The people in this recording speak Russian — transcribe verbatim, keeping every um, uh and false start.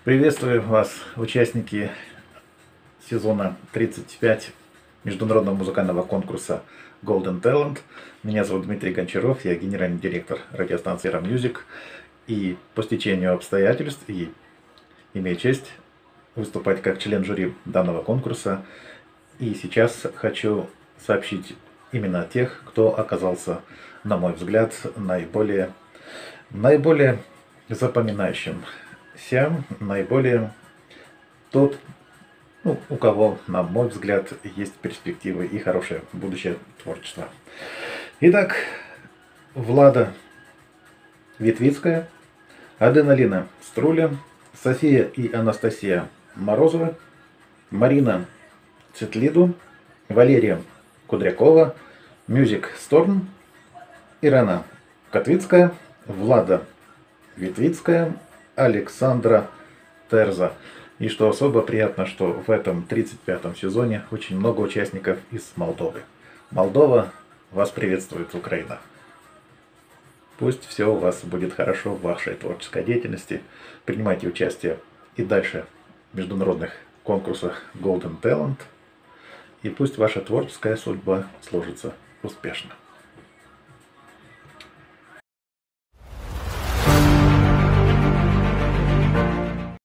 Приветствую вас, участники сезона тридцать пять международного музыкального конкурса Golden Talent. Меня зовут Дмитрий Гончаров, я генеральный директор радиостанции Ра-Мьюзик. И по стечению обстоятельств и имею честь выступать как член жюри данного конкурса. И сейчас хочу сообщить именно тех, кто оказался, на мой взгляд, наиболее, наиболее запоминающим. Сям наиболее тот, ну, у кого, на мой взгляд, есть перспективы и хорошее будущее творчество. Итак, Влада Витвицкая, Адреналина Струля, София и Анастасия Морозова, Марина Цетлиду, Валерия Кудрякова, Music Storm, Ирена Котвицкая, Влада Витвицкая, Александра Терза. И что особо приятно, что в этом тридцать пятом сезоне очень много участников из Молдовы. Молдова, вас приветствует Украина. Пусть все у вас будет хорошо в вашей творческой деятельности. Принимайте участие и дальше в международных конкурсах Golden Talent. И пусть ваша творческая судьба сложится успешно.